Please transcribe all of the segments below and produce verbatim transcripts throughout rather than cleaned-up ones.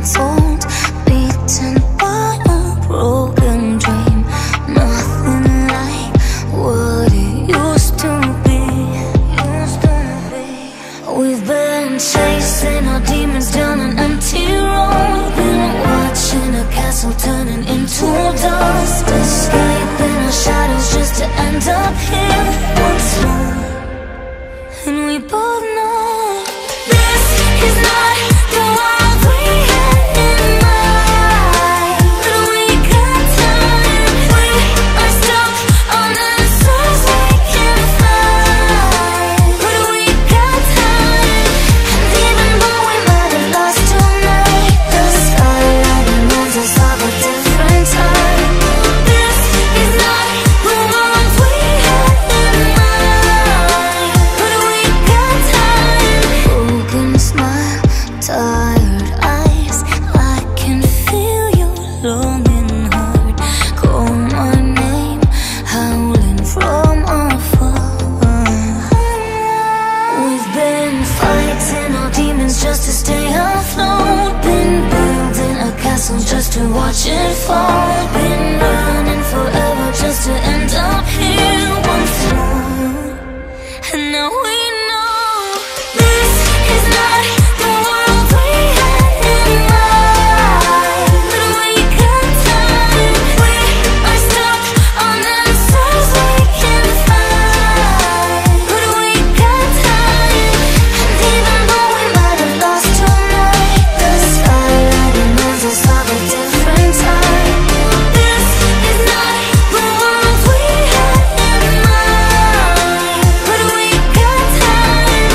untold, beaten by a broken dream. Nothing like what it used to be. Used to be. We've been chasing our demons down an empty road. Been watching a castle turning into dust, escaping our shadows just to end up here once more. And we both know this is not the world we had in mind. But we got time, we are stuck on answers we can't find. But we got time, and even though we might have lost tonight, the skyline reminds us of a different time. This is not the world we had in mind. But we got time. Broken smile, tired eyes, I can feel your longing heart. Call my name, howling from afar. We've been fighting our demons just to stay afloat. Been building a castle just to watch it fall. Been running forever just to end up here once more. And now we know this is not the world we had in mind. But we got time, we are stuck on answers we can't find. But we got time, and even though we might have lost tonight, the skyline reminds us of a different time. This is not the world we had in mind. But we got time.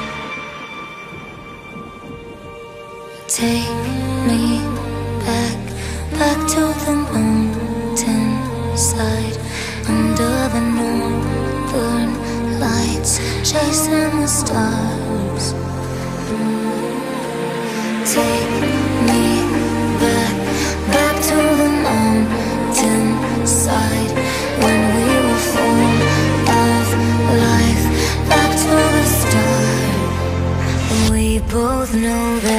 Take me back, back to the mountain side, under the northern lights, chasing the stars. Take me back, back to the mountain side, when we were full of life, back to the start. We both know that